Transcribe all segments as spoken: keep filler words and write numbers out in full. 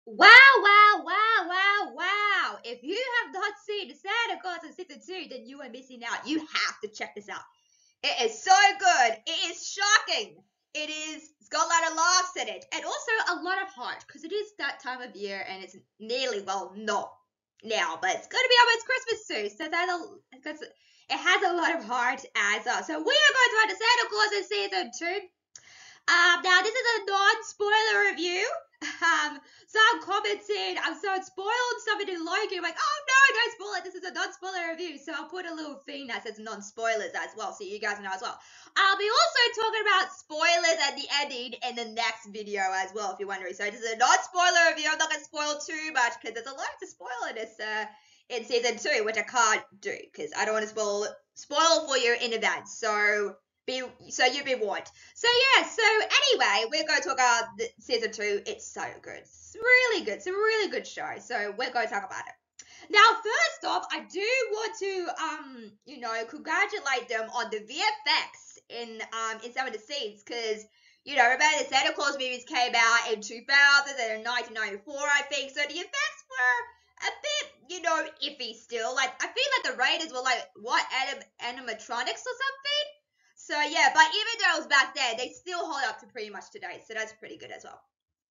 Wow, wow, wow, wow, wow. If you have not seen Santa Claus in season two, then you are missing out. You have to check this out. It is so good. It is shocking. It is, it's got a lot of laughs in it. And also a lot of heart, because it is that time of year and it's nearly, well, not now, but it's going to be almost Christmas soon. So that because it has a lot of heart as well. So we are going to run the Santa Claus in season two. Um, now this is a non-spoiler review. Um, some commented, I'm so spoiled, somebody didn't like it. I'm like, oh no, don't spoil it. This is a non-spoiler review. So I'll put a little thing that says non-spoilers as well, so you guys know as well. I'll be also talking about spoilers at the ending in the next video as well, if you're wondering. So this is a non-spoiler review. I'm not going to spoil too much because there's a lot to spoil in this uh, in season two, which I can't do because I don't want to spoil spoil for you in advance. So be so you be warned. So yeah, so anyway, we're going to talk about the season two. It's so good. It's really good. It's a really good show. So we're going to talk about it. Now, first off, I do want to um, you know, congratulate them on the V F X in um in some of the scenes, because you know, remember the Santa Claus movies came out in two thousand and in nineteen ninety-four, I think. So the effects were a bit, you know, iffy still. Like I feel like the Raiders were like what anim animatronics or something. So yeah, but even though it was back then, they still hold up to pretty much today. So that's pretty good as well.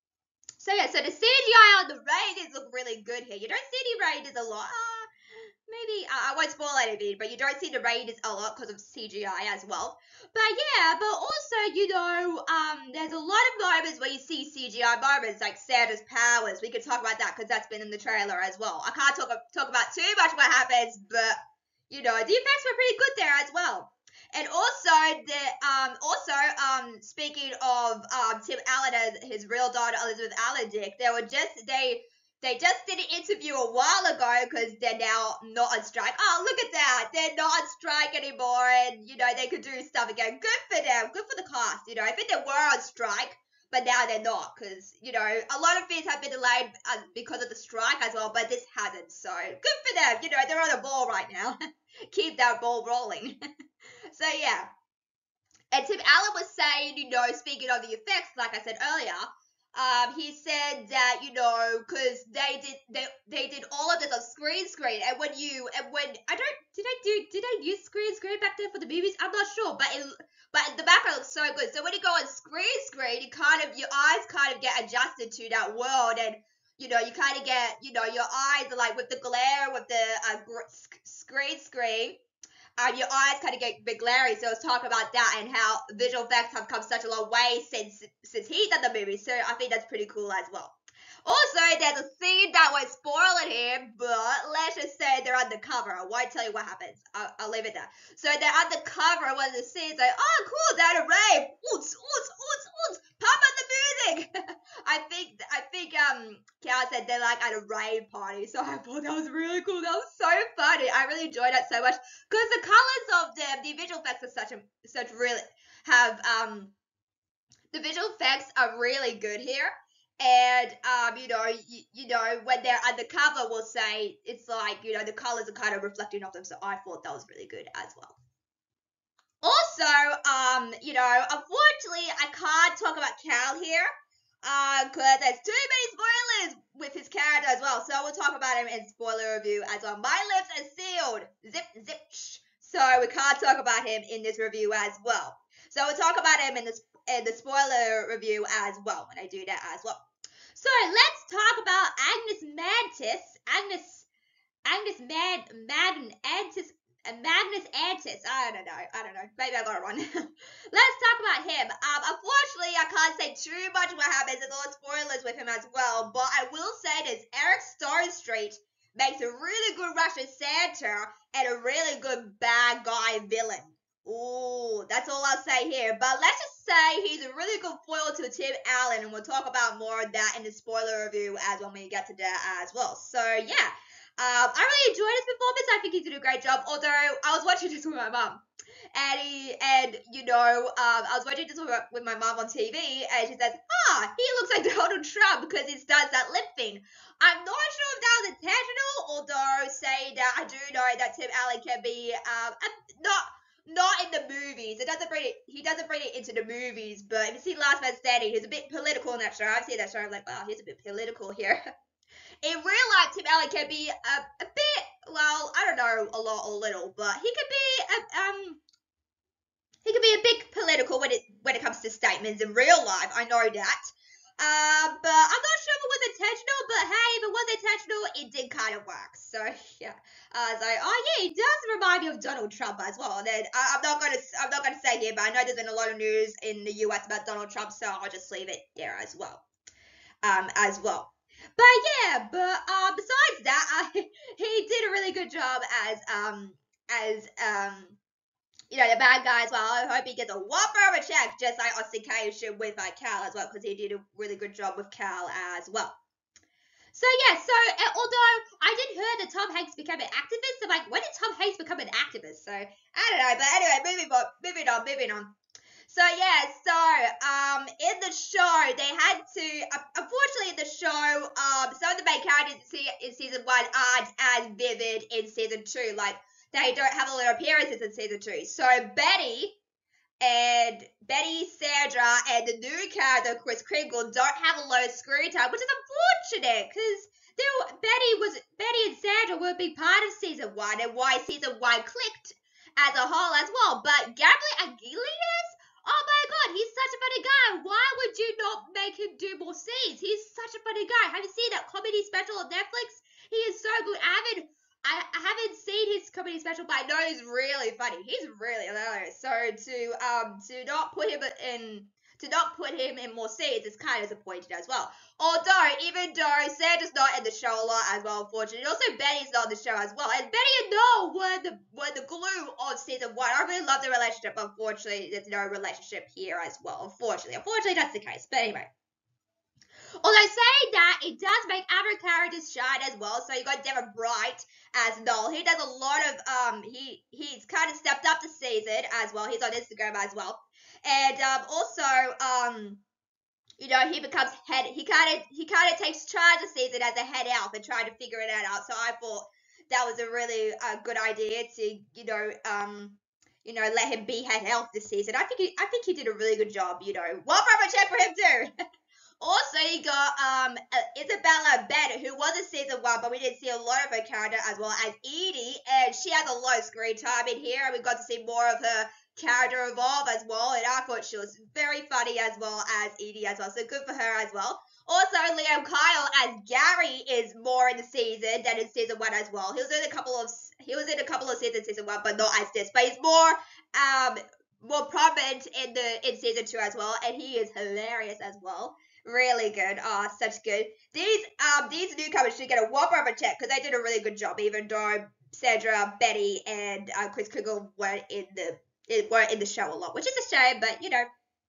So yeah, so the C G I on the Raiders look really good here. You don't see the Raiders a lot. Uh, maybe, uh, I won't spoil anything, but you don't see the Raiders a lot because of C G I as well. But yeah, but also, you know, um, there's a lot of moments where you see C G I moments, like Santa's powers. We could talk about that because that's been in the trailer as well. I can't talk, talk about too much what happens, but, you know, the effects were pretty good there as well. And also, the um, also um, speaking of um, Tim Allen and his real daughter Elizabeth Allen, Dick, they were just they they just did an interview a while ago because they're now not on strike. Oh, look at that! They're not on strike anymore, and you know they could do stuff again. Good for them. Good for the cast. You know, I think they were on strike, but now they're not because you know a lot of things have been delayed uh, because of the strike as well. But this hasn't, so good for them. You know, they're on a ball right now. Keep that ball rolling. So yeah, and Tim Allen was saying, you know, speaking of the effects, like I said earlier, um, he said that you know, cause they did they they did all of this on screen screen, and when you and when I don't did I do did I use screen screen back then for the movies? I'm not sure, but it but the background looks so good. So when you go on screen screen, you kind of your eyes kind of get adjusted to that world, and you know you kind of get you know your eyes are like with the glare with the uh, screen screen. Um, your eyes kind of get a bit glary, so let's talk about that and how visual effects have come such a long way since since he's done the movie. So I think that's pretty cool as well. Also, there's a scene that won't spoil it here, but let's just say they're undercover. I won't tell you what happens. I'll, I'll leave it there. So they're undercover. One of the scenes like, oh, cool, they're at a rave. Oots, oots, oots, oots. Pop on the music. I think I think um Cal said they're like at a rave party. So I thought that was really cool. That was so funny. I really enjoyed that so much because the colors of the the visual effects are such a such really have um the visual effects are really good here. And, um, you know, you, you know, when they're undercover, we'll say it's like, you know, the colors are kind of reflecting off them. So I thought that was really good as well. Also, um, you know, unfortunately, I can't talk about Cal here because uh, there's too many spoilers with his character as well. So we'll talk about him in spoiler review as well. My lips are sealed. Zip, zip, shh. So we can't talk about him in this review as well. So we'll talk about him in the, in the spoiler review as well when I do that as well. So let's talk about Agnes Mantis, Agnes, Agnes Mad, Madden, Antis, uh, Magnus Antis. I don't know, I don't know. Maybe I got it wrong. Let's talk about him. Um, unfortunately, I can't say too much what happens. There's a lot of spoilers with him as well. But I will say this: Eric Starstreet makes a really good Russian Santa and a really good bad guy villain. Ooh, that's all I'll say here. But let's just say he's a really good foil to Tim Allen, and we'll talk about more of that in the spoiler review as when we get to that as well. So yeah, um, I really enjoyed his performance. I think he did a great job. Although I was watching this with my mom, and he and you know, um, I was watching this with, with my mom on T V, and she says, "Ah, he looks like Donald Trump because he does that lip thing." I'm not sure if that was intentional, although saying that I do know that Tim Allen can be um not. not in the movies. It doesn't bring it. He doesn't bring it into the movies. But if you see Last Man Standing, he's a bit political in that show. I've seen that show. I'm like, wow, he's a bit political here. In real life, Tim Allen can be a, a bit. Well, I don't know, a lot or little, but he could be a, um. He can be a bit political when it when it comes to statements in real life. I know that. Uh, but I'm not sure if it was intentional, but hey, if it was intentional, it did kind of work. So yeah, I was like, oh yeah, it does remind me of Donald Trump as well. And then I, I'm not gonna I'm not gonna say here, but I know there's been a lot of news in the U S about Donald Trump, so I'll just leave it there as well. Um, as well. But yeah, but uh, besides that, uh, he did a really good job as um as um you know, the bad guy as well. I hope he gets a whopper of a check, just like Austin K should with like Cal as well, because he did a really good job with Cal as well. So yeah, so uh, although I did hear that Tom Hanks became an activist, I'm like, when did Tom Hanks become an activist? So I don't know, but anyway, moving on, moving on, moving on. So yeah, so um, in the show they had to, uh, unfortunately, in the show, um, some of the main characters in season one aren't as vivid in season two, like. They don't have a lot of appearances in season two. So Betty and Betty, Sandra, and the new character Chris Kringle don't have a lot of screen time, which is unfortunate because Betty was Betty and Sandra were a big part of season one and why season one clicked as a whole as well. But Gabriel Aguilera, oh my God, he's such a funny guy. Why would you not make him do more scenes? He's such a funny guy. Have you seen that comedy special on Netflix? He is so good. I haven't. I, I haven't seen his comedy special, but I know he's really funny. He's really hilarious. So to um to not put him in to not put him in more scenes is kind of disappointing as well. Although even though Sandra's not in the show a lot as well, unfortunately, also Betty's not in the show as well. And Betty and Noel were the were the glue of season one. I really love the relationship. Unfortunately, there's no relationship here as well. Unfortunately, unfortunately that's the case. But anyway. Although saying that, it does make other characters shine as well. So you got Devin Bright as Noel. He does a lot of um. He he's kind of stepped up this season as well. He's on Instagram as well, and um also um. You know, he becomes head. He kind of he kind of takes charge this season as a head elf and trying to figure it out. So I thought that was a really uh, good idea to you know um you know let him be head elf this season. I think he, I think he did a really good job. You know, one proper check for him too. Also, you got um Isabella Bennett, who was in season one, but we didn't see a lot of her character, as well as Edie, and she has a lot of screen time in here, and we got to see more of her character evolve as well, and I thought she was very funny as well as Edie as well, so good for her as well. Also, Liam Kyle as Gary is more in the season than in season one as well. He was in a couple of he was in a couple of seasons in season one, but not as this. But he's more um more prominent in the in season two as well, and he is hilarious as well. Really good. Oh, such good. These um these newcomers should get a whopper of a check because they did a really good job, even though Sandra, Betty, and uh, Chris Kringle weren't in the weren't in the show a lot, which is a shame, but you know.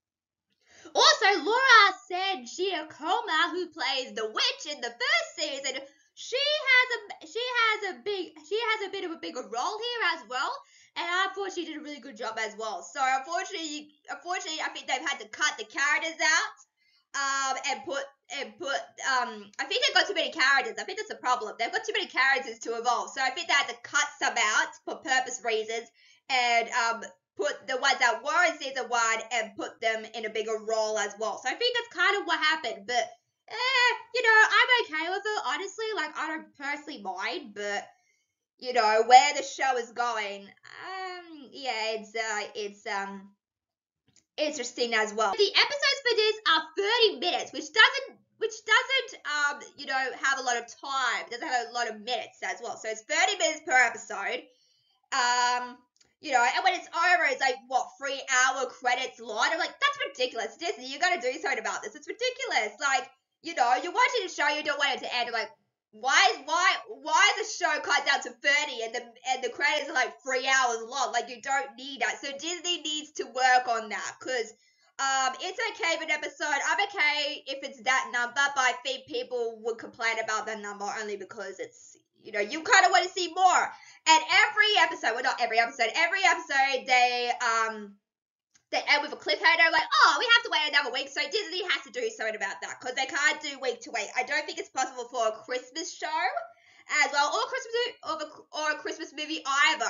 Also, Laura San Giacomo, who plays the witch in the first season, she has a she has a big she has a bit of a bigger role here as well, and I thought she did a really good job as well. So unfortunately, unfortunately, I think they've had to cut the characters out. Um, and put, and put, um, I think they've got too many characters. I think that's the problem. They've got too many characters to evolve. So I think they had to cut some out for purpose reasons and, um, put the ones that were in season one and put them in a bigger role as well. So I think that's kind of what happened. But, eh, you know, I'm okay with it, honestly. Like, I don't personally mind, but, you know, where the show is going, um, yeah, it's, uh, it's, um, interesting as well. The episodes for this are thirty minutes, which doesn't which doesn't um you know have a lot of time. It doesn't have a lot of minutes as well. So it's thirty minutes per episode. Um you know, and when it's over, it's like what three hour credits long. I'm like, that's ridiculous. Disney, you gotta do something about this. It's ridiculous. Like, you know, you're watching a show, you don't want it to end. I'm like, Why is why why is the show cut down to thirty and the and the credits are like three hours long? Like, you don't need that. So Disney needs to work on that because um it's okay with an episode. I'm okay if it's that number, but I think people would complain about that number only because it's you know you kind of want to see more. And every episode, well not every episode, every episode they um. They end with a cliffhanger, like, oh, we have to wait another week, so Disney has to do something about that, because they can't do week to week. I don't think it's possible for a Christmas show as well, or a Christmas, or a, or a Christmas movie either.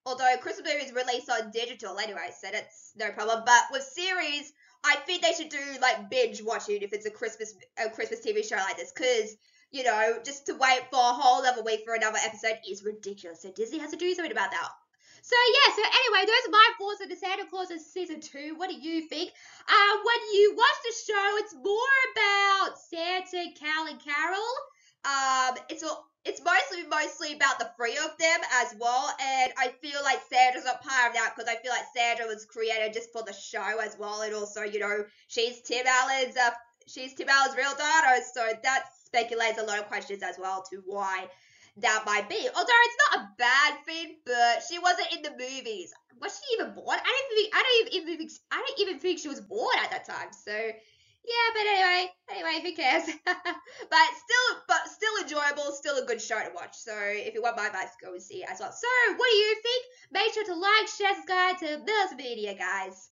Although Christmas movies released on digital anyway, so that's no problem. But with series, I think they should do like binge watching if it's a Christmas a Christmas T V show like this, because you know, just to wait for a whole other week for another episode is ridiculous. So Disney has to do something about that. So yeah, so anyway, those are my thoughts on the Santa Claus season two. What do you think? Uh, when you watch the show, it's more about Santa, Cal, and Carol. Um, it's all it's mostly mostly about the three of them as well, and I feel like Sandra's not part of that because I feel like Sandra was created just for the show as well, and also you know she's Tim Allen's uh, she's Tim Allen's real daughter, so that speculates a lot of questions as well to why that might be. Although it's not a bad thing, but she wasn't in the movies. Was she even born? I don't think I don't even, even I don't even think she was born at that time. So yeah, but anyway, anyway, who cares? but still, but still enjoyable, still a good show to watch. So if you want my advice, go and see it as well. So what do you think? Make sure to like, share, subscribe to Mills Media, guys.